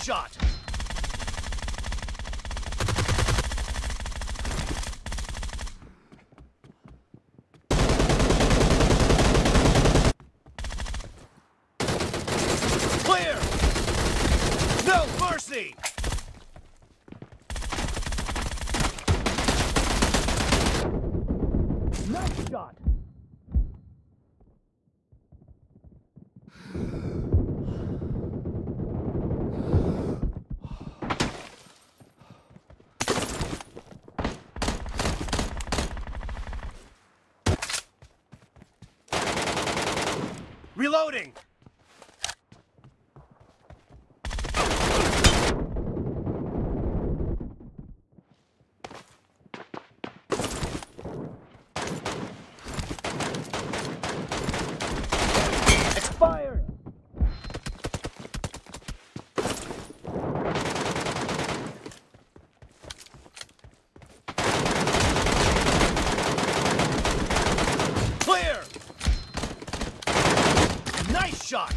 shot! Clear! No mercy! Nice shot! Reloading! Expired! Clear! Nice shot!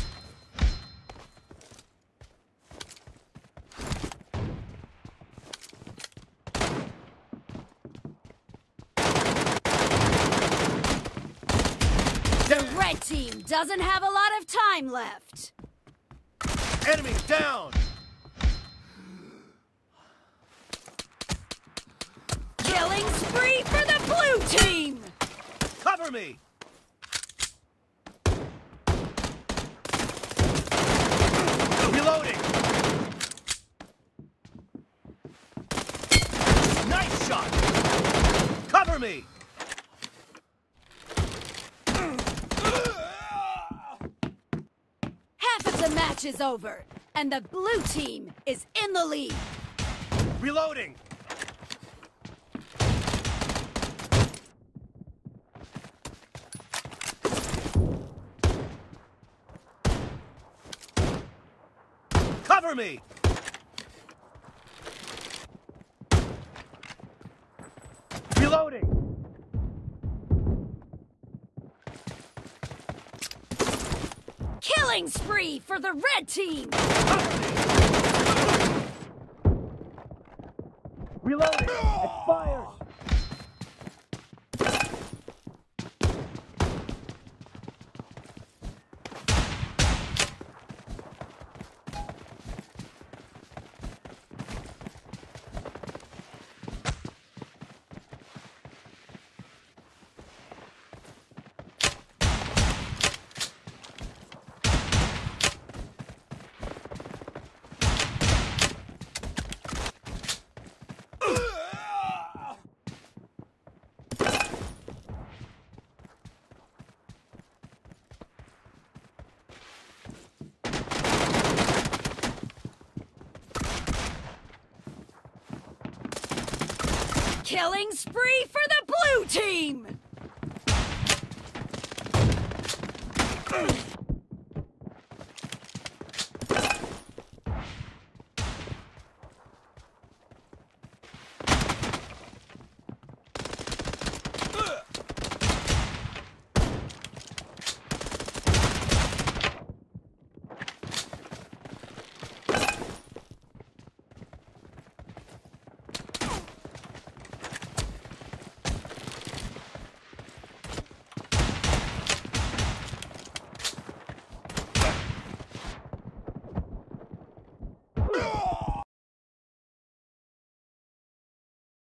The red team doesn't have a lot of time left. Enemy down! Killing spree for the blue team! Cover me! Reloading! Nice shot! Cover me! Half of the match is over, and the blue team is in the lead. Reloading! Cover me! Reloading! Killing spree for the red team! Cover me! Reloading! Expired! Killing spree for the blue team!